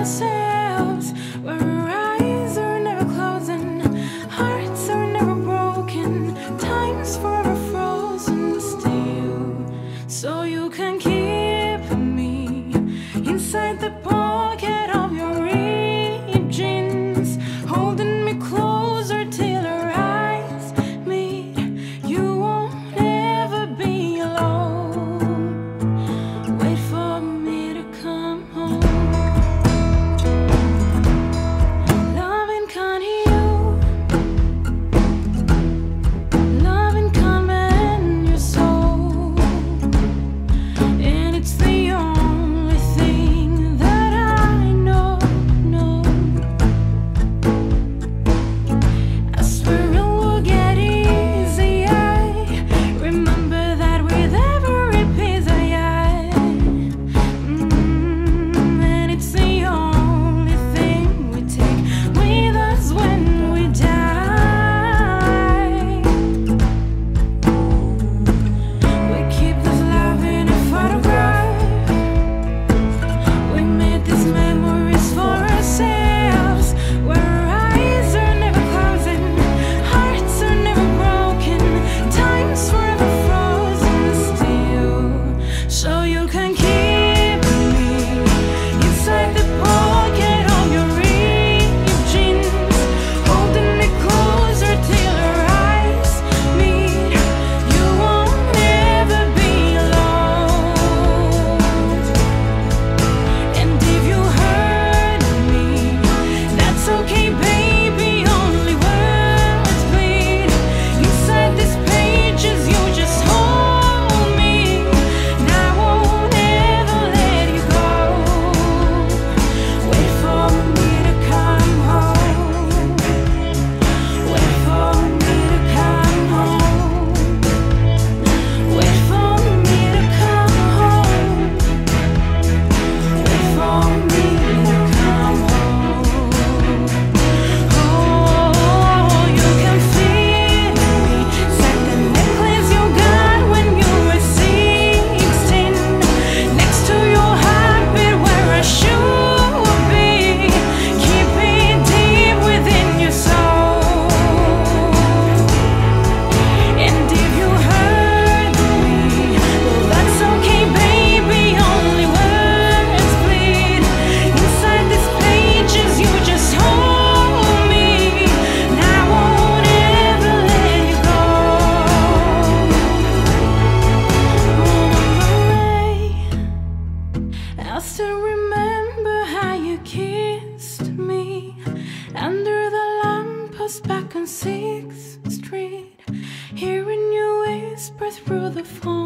ourselves, where our eyes are never closing, hearts are never broken, time's forever frozen still. So you can keep me inside the pocket of your ripped jeans, holding me closer till our eyes meet. You won't ever be alone. Wait for me to come home. Loving can't heal, loving can't mend your soul, and it's the only thing that I know. I swear it will get easy. I remember that with every piece and it's the only thing we take with us when we die. We keep this love in a photograph. We made these memories for ourselves, where our eyes are never closing, hearts are never broken, time's forever frozen still. So you can keep me inside the pocket of your ripped jeans, holding me closer till our eyes meet. You won't ever be alone. And if you hurt me, that's okay, baby. Only words bleed inside these pages. You just hold me, and I won't ever let you go. Wait for me to come home. Wait for me to come home. Wait for me to come home. Wait for me to come home. Oh, you can feel me. Set the necklace you got when you were 16, next to your heartbeat where I should be. Keep it deep within your soul. And if you hurt me, well, that's okay, baby. Only words bleed inside these pages. You just hold me, and I won't ever let you go. I still remember how you kissed me under the lamppost back on 6th Street, hearing you whisper through the phone.